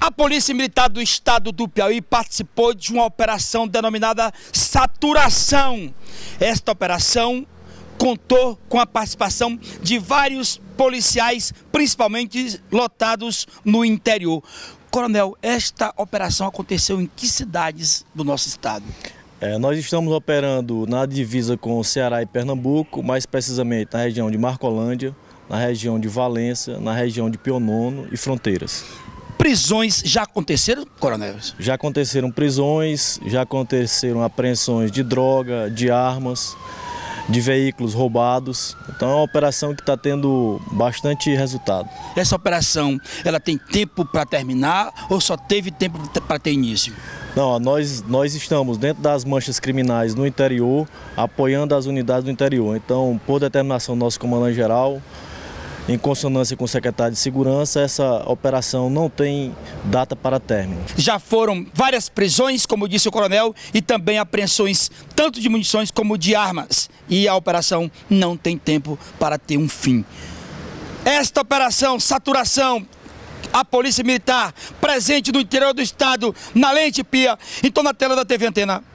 A Polícia Militar do Estado do Piauí participou de uma operação denominada Saturação. Esta operação contou com a participação de vários policiais, principalmente lotados no interior. Coronel, esta operação aconteceu em que cidades do nosso estado? Nós estamos operando na divisa com o Ceará e Pernambuco, mais precisamente na região de Marcolândia, na região de Valência, na região de Pionono e Fronteiras. Prisões já aconteceram, coronel? Já aconteceram prisões, já aconteceram apreensões de droga, de armas, de veículos roubados. Então é uma operação que está tendo bastante resultado. Essa operação, ela tem tempo para terminar ou só teve tempo para ter início? Não, nós estamos dentro das manchas criminais no interior, apoiando as unidades do interior. Então, por determinação do nosso comandante-geral, em consonância com o secretário de Segurança, essa operação não tem data para término. Já foram várias prisões, como disse o coronel, e também apreensões tanto de munições como de armas. E a operação não tem tempo para ter um fim. Esta operação, Saturação, a Polícia Militar presente no interior do estado, na Lente Pia, então na tela da TV Antena.